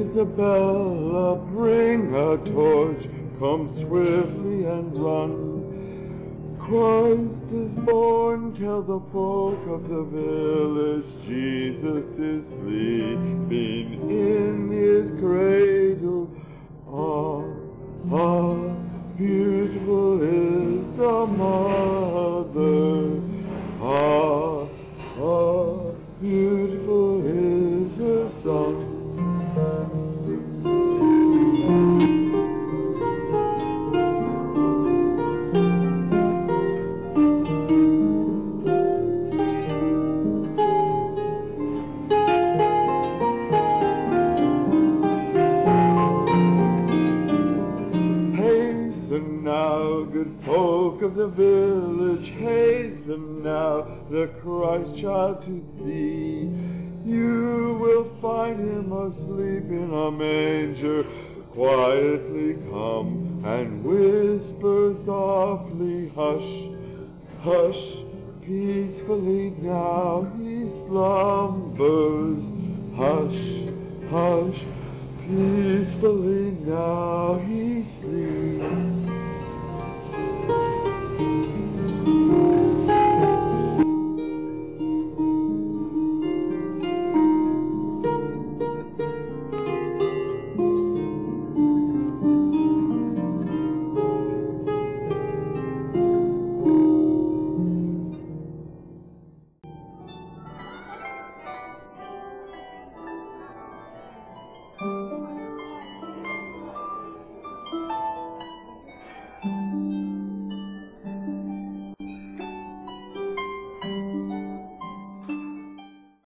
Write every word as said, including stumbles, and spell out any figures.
Isabella, bring a torch, come swiftly and run. Christ is born, tell the folk of the village, Jesus is sleeping in his cradle. Ah, ah, beautiful is the mother. Ah, ah, beautiful is her son. Hasten now, good folk of the village, hasten now the Christ child to see. You will find him asleep in a manger. Quietly come and whisper softly, hush, hush, peacefully now he slumbers. Hush, hush, peacefully now he sleeps.